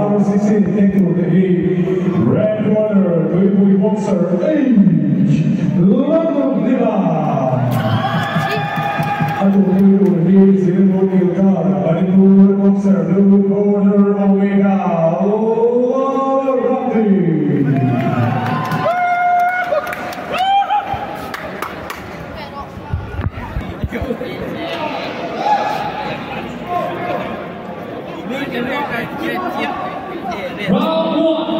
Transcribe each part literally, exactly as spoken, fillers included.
R C C Tengku Tehi, Red Corner, Dwi Boxer, Age, London Diva. Aduh, Dwi Silver Kilkar, Manipur Boxer, Blue Corner, Omega, Rocky. Round one.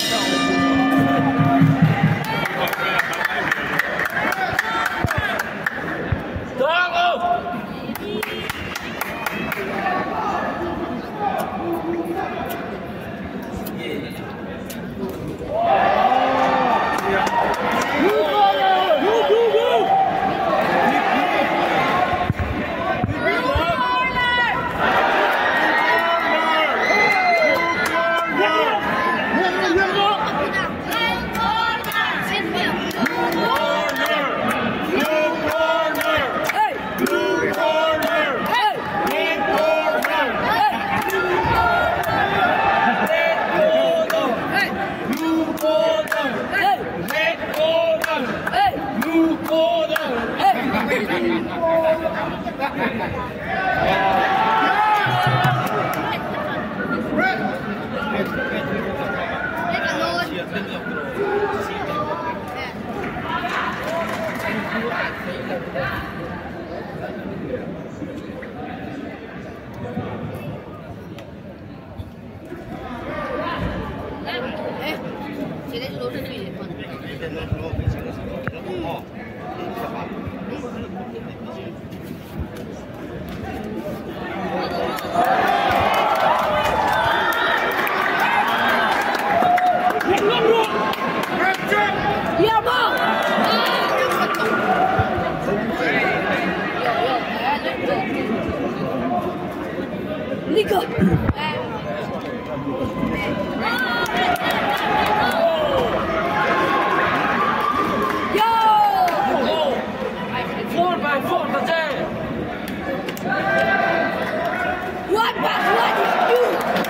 Nico. Four by four, that's it. What by what is you?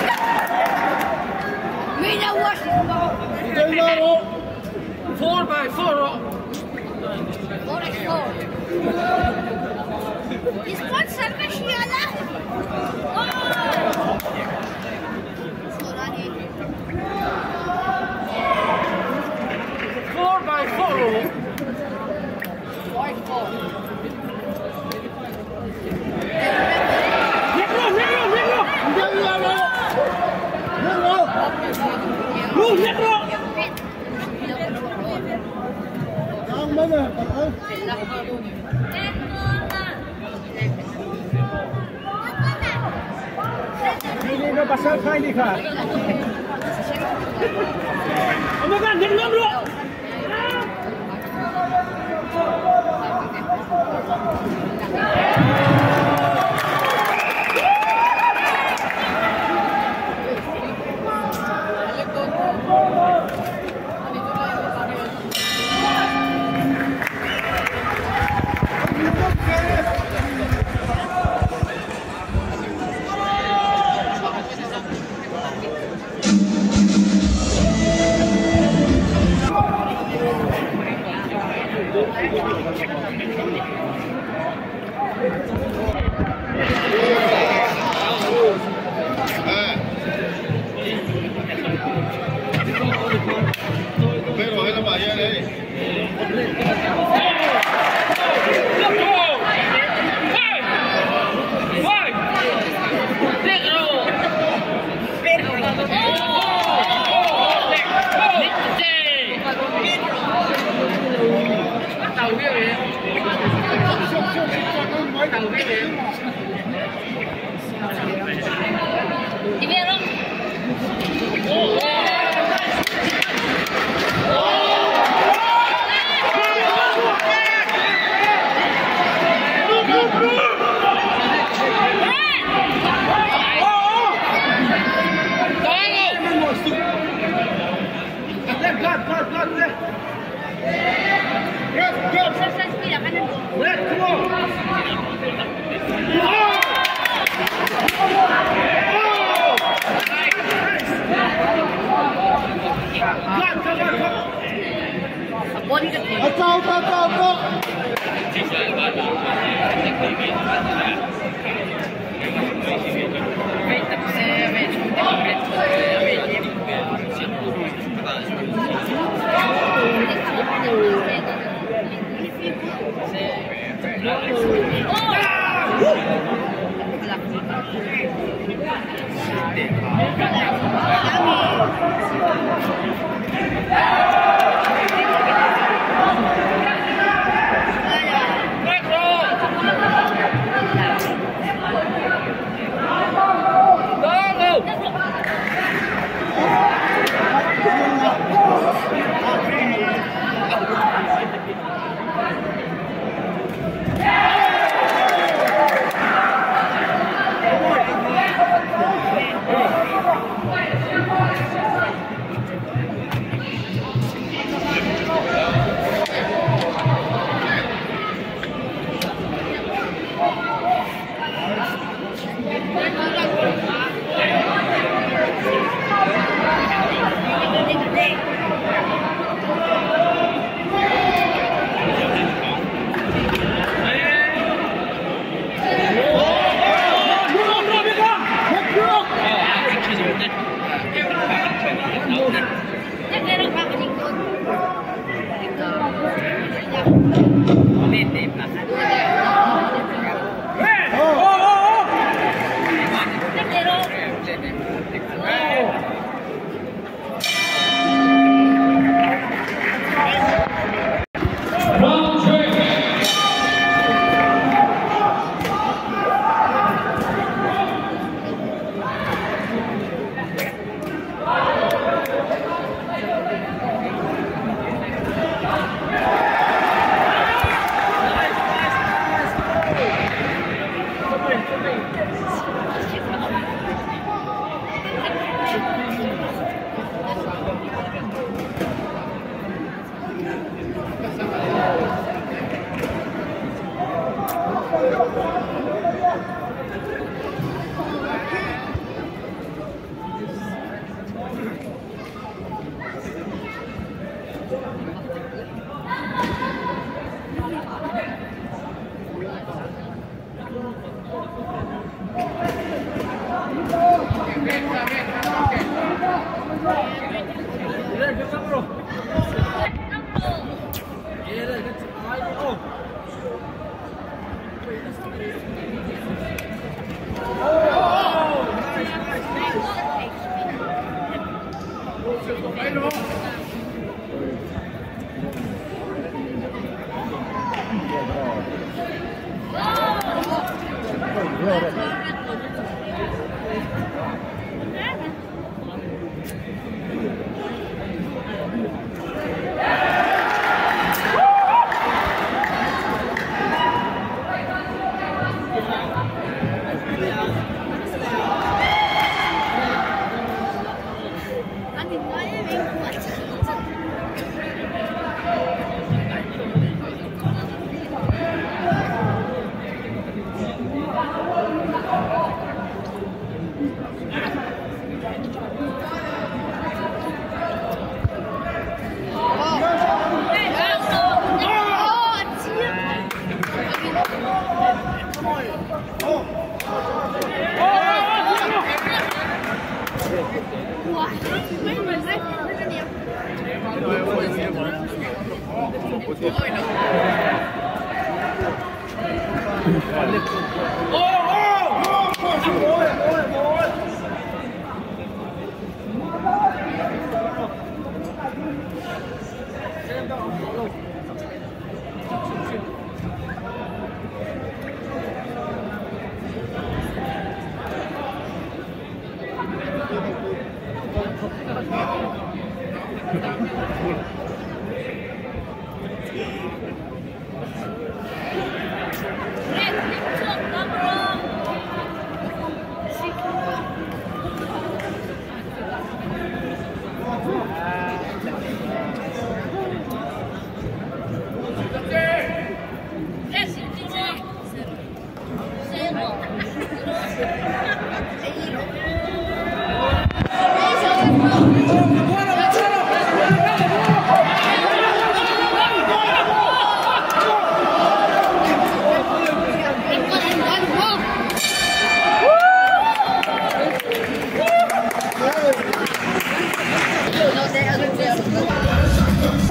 Me know what is Four by four. Four is four. Is one service here now? Four by four. Four is four. Negro, negro, negro. Negro. Lu, negro. Ang mana? Ini dah pasal kai ni kah? Apa kan? Negro, bro. Pero es la mañana, eh. Tao biết Cao cao cao cao. Về tập xe, về trung tâm, về về nhiệm vụ, chiến đấu.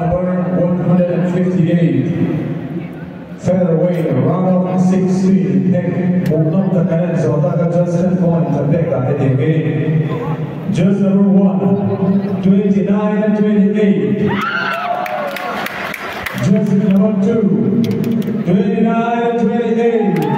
number one hundred fifty-eight. Featherweight, round of sixteen. Tek Muknam Takayan sa Otaka Justin Point sa Pekka Eteke. Just number one, twenty-nine and twenty-eight. Just number two, twenty-nine and twenty-eight.